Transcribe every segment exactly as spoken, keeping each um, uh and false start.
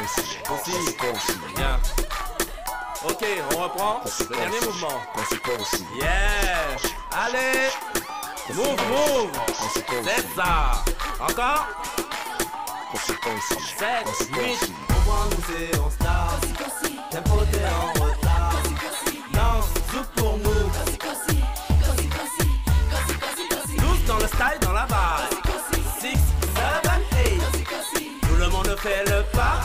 Aussi. Bien. Ok, on reprend. Le dernier mouvement. Yeah. Allez. Move, move. C'est ça. Encore. sept, huit. Au moins nous c'est on star. Tempo t'es en retard. Danse, zouk pour nous. Tous dans le style, dans la vibe. six, sept, huit. Tout le monde fait le pas.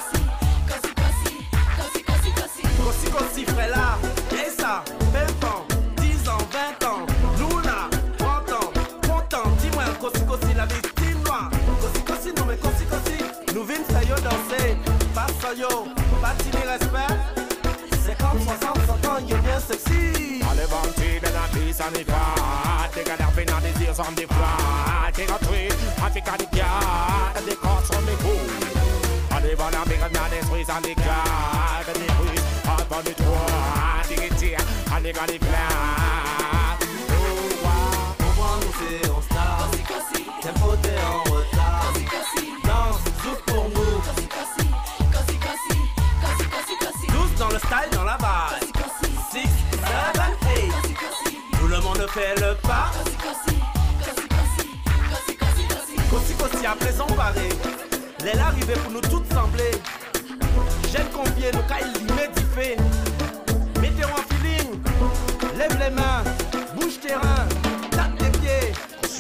Cossi, cossi, frère là. Et ça, vingt ans, dix ans, vingt ans. Luna, trente ans, content. Dis-moi, cossi, cossi, la victime noire. Cossi, cossi, non mais cossi, cossi. Nous vîmes ça yo danser. Pas ça yo, pas tini respect. cinquante, soixante, cent ans, yo bien sexy. Allez, vanter de la vie, ça n'est pas. T'es qu'à l'air pénal des yeux sans des froids. T'es gratuit, avec un des gars, des corps sur mes couilles. Allez, va la merde dans l'esprit, ça n'est qu'à des rues. Avant de toi, t'es qui tire, allez, va les plats. Au moins nous c'est on star. Tempo t'es en retard. Danse, zouk pour nous. Tous dans le style, dans la vibe. six, sept, huit. Tout le monde fait le pas. Cossi, cossi, à présent paré. L'aile arrivée pour nous toutes sembler. J'aime convier nos cas illimedifiés. Mettez en feeling. Lève les mains. Bouge tes reins. Tape tes pieds.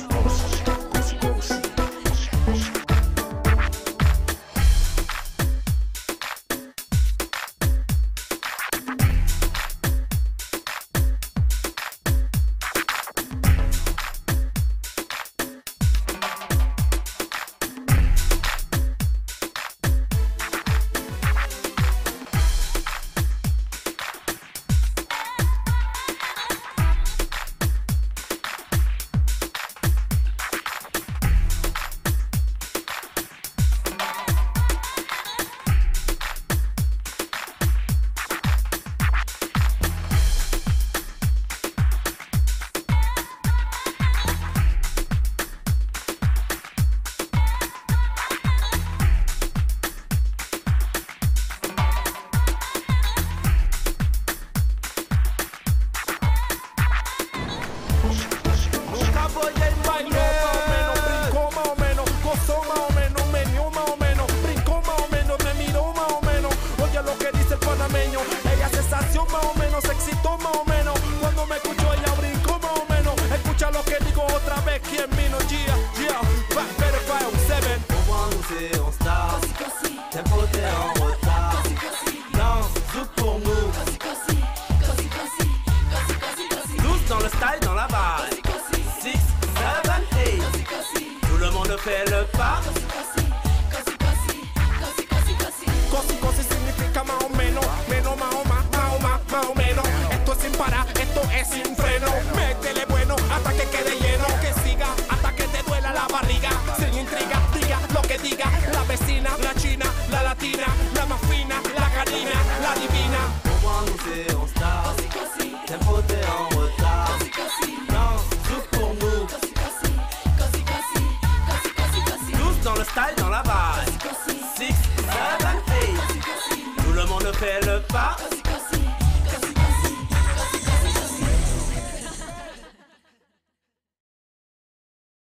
Ella sensación más o menos, se excitó más o menos. Cuando me escuchó ella brincó más o menos. Escucha lo que digo otra vez, quien vino, yeah, yeah. Back better five, seven. Au moins nous c'est on star. Tempo t'es en retard. Danse, zouk pour nous. Tous dans le style, dans la vibe. six, sept, huit. Tout le monde fait le pas. Cosi, cosi significa más o menos, menos, más o más, más o más, más o menos. Esto es sin parar, esto es sin freno. Métele bueno hasta que quede lleno. Que siga hasta que te duela la barriga. Sin intriga, diga lo que diga. La vecina, la china, la latina, la más fina, la canina, la divina. Au moins nous c'est on star. Tempo t'es en retard. Danse, zouk pour nous. Tous dans le style, dans la vibe. six, sept, huit. Tout le monde fait le pas.